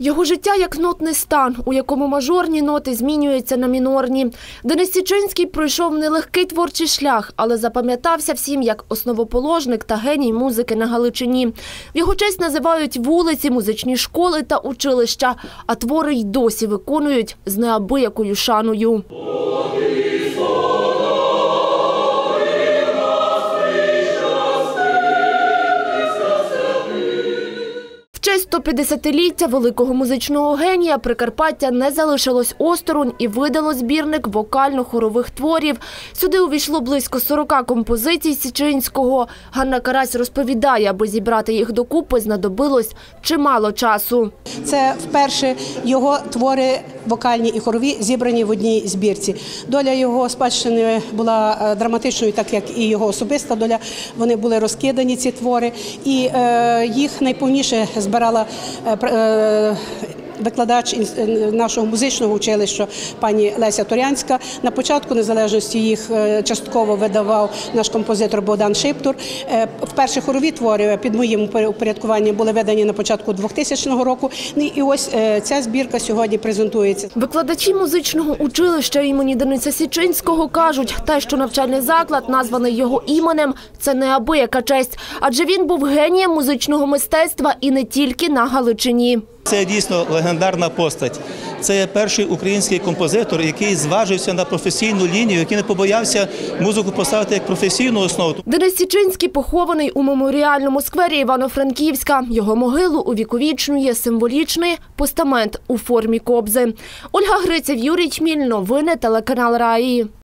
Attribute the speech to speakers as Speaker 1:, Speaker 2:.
Speaker 1: Його життя як нотний стан, у якому мажорні ноти змінюються на мінорні. Денис Січинський пройшов нелегкий творчий шлях, але запам'ятався всім як основоположник та геній музики на Галичині. В його честь називають вулиці, музичні школи та училища, а твори й досі виконують з неабиякою шаною. В честь 150-ліття великого музичного генія Прикарпаття не залишилось осторонь і видало збірник вокально-хорових творів. Сюди увійшло близько 40 композицій Січинського. Ганна Карась розповідає, аби зібрати їх докупи, знадобилось чимало часу.
Speaker 2: Це вперше його твори вокальні і хорові зібрані в одній збірці. Доля його спадщини була драматичною, так як і його особиста доля. Вони були розкидані, ці твори, і їх найповніше збирала викладач нашого музичного училища пані Леся Торянська. На початку незалежності їх частково видавав наш композитор Богдан Шиптур. Вперше хорові твори під моїм упорядкуванням були видані на початку 2000 року. І ось ця збірка сьогодні презентується.
Speaker 1: Викладачі музичного училища імені Дениса Січинського кажуть, те, що навчальний заклад названий його іменем, це неабияка честь. Адже він був генієм музичного мистецтва і не тільки на Галичині.
Speaker 3: Це дійсно легендарна постать. Це перший український композитор, який зважився на професійну лінію, який не побоявся музику поставити як професійну основу.
Speaker 1: Денис Січинський похований у меморіальному сквері Івано-Франківська. Його могилу увіковічнює символічний постамент у формі кобзи. Ольга Гриців, Юрій Чміль. Новини телеканал Раї.